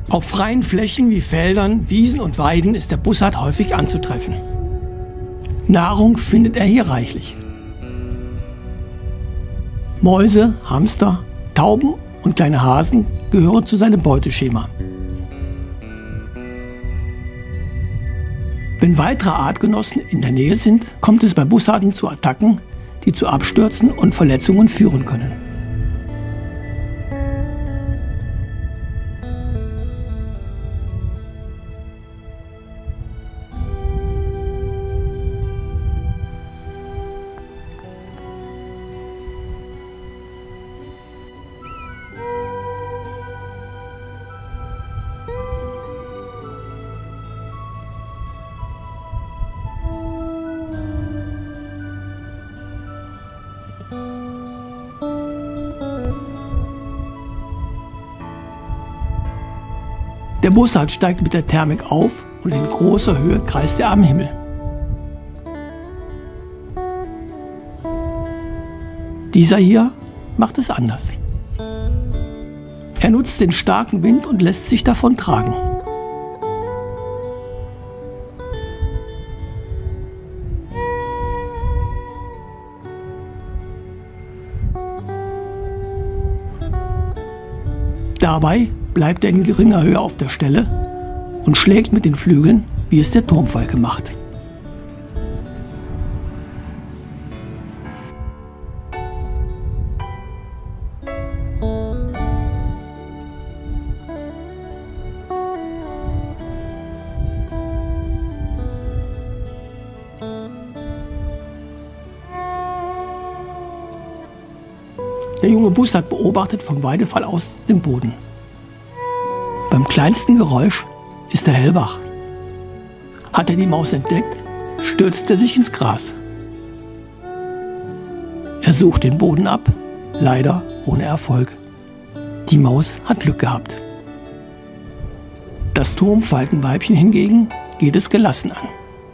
Auf freien Flächen wie Feldern, Wiesen und Weiden ist der Bussard häufig anzutreffen. Nahrung findet er hier reichlich. Mäuse, Hamster, Tauben und kleine Hasen gehören zu seinem Beuteschema. Wenn weitere Artgenossen in der Nähe sind, kommt es bei Bussarden zu Attacken, die zu Abstürzen und Verletzungen führen können. Der Bussard steigt mit der Thermik auf und in großer Höhe kreist er am Himmel. Dieser hier macht es anders. Er nutzt den starken Wind und lässt sich davon tragen. Dabei bleibt er in geringer Höhe auf der Stelle und schlägt mit den Flügeln, wie es der Turmfalke macht. Der junge Bussard beobachtet vom Weidefall aus den Boden. Beim kleinsten Geräusch ist er hellwach. Hat er die Maus entdeckt, stürzt er sich ins Gras. Er sucht den Boden ab, leider ohne Erfolg. Die Maus hat Glück gehabt. Das Turmfalkenweibchen hingegen geht es gelassen an.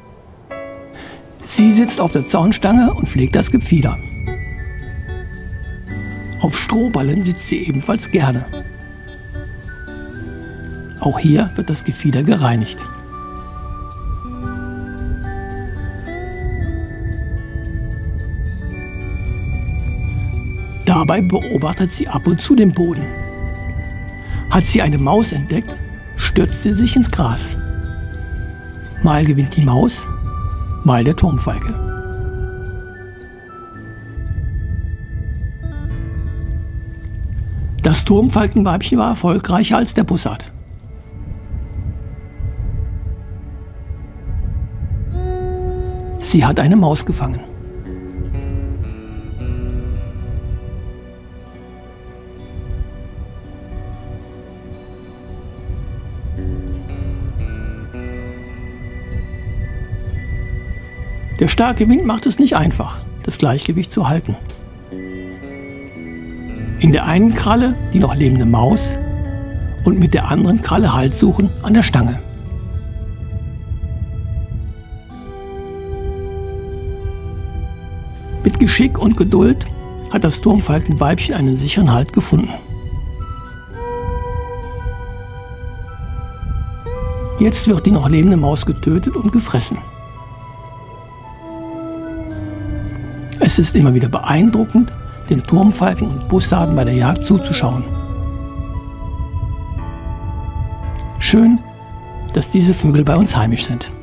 Sie sitzt auf der Zaunstange und pflegt das Gefieder. Auf Strohballen sitzt sie ebenfalls gerne. Auch hier wird das Gefieder gereinigt. Dabei beobachtet sie ab und zu den Boden. Hat sie eine Maus entdeckt, stürzt sie sich ins Gras. Mal gewinnt die Maus, mal der Turmfalke. Das Turmfalkenweibchen war erfolgreicher als der Bussard. Sie hat eine Maus gefangen. Der starke Wind macht es nicht einfach, das Gleichgewicht zu halten. In der einen Kralle die noch lebende Maus und mit der anderen Kralle Halt suchen an der Stange. Mit Geschick und Geduld hat das Turmfalkenweibchen einen sicheren Halt gefunden. Jetzt wird die noch lebende Maus getötet und gefressen. Es ist immer wieder beeindruckend, den Turmfalken und Bussarden bei der Jagd zuzuschauen. Schön, dass diese Vögel bei uns heimisch sind.